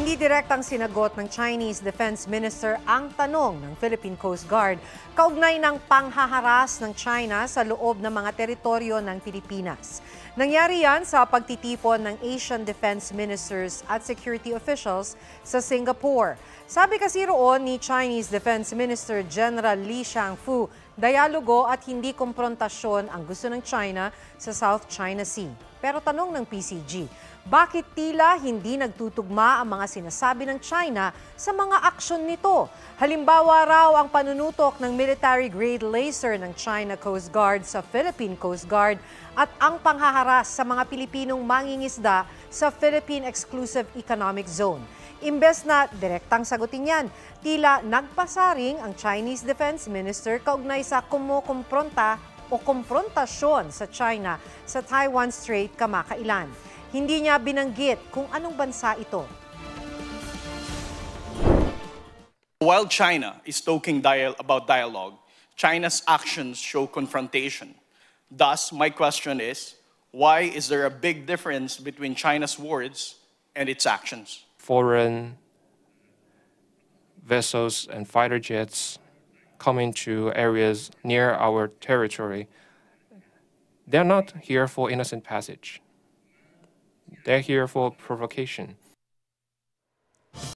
Hindi direktang sinagot ng Chinese Defense Minister ang tanong ng Philippine Coast Guard kaugnay ng panghaharas ng China sa loob ng mga teritoryo ng Pilipinas. Nangyari yan sa pagtitipon ng Asian Defense Ministers at security officials sa Singapore. Sabi kasi roon ni Chinese Defense Minister General Li Shangfu, dialogo at hindi komprontasyon ang gusto ng China sa South China Sea. Pero tanong ng PCG, bakit tila hindi nagtutugma ang mga sinasabi ng China sa mga aksyon nito? Halimbawa raw ang panunutok ng military-grade laser ng China Coast Guard sa Philippine Coast Guard at ang panghaharas sa mga Pilipinong mangingisda sa Philippine Exclusive Economic Zone. Imbes na direktang sagutin yan, tila nagpasaring ang Chinese Defense Minister kaugnay sa kumukumpronta o komprontasyon sa China sa Taiwan Strait kamakailan. Hindi niya binanggit kung anong bansa ito. While China is talking about dialogue, China's actions show confrontation. Thus, my question is, why is there a big difference between China's words and its actions? Foreign vessels and fighter jets coming to areas near our territory, they're not here for innocent passage. They're here for provocation.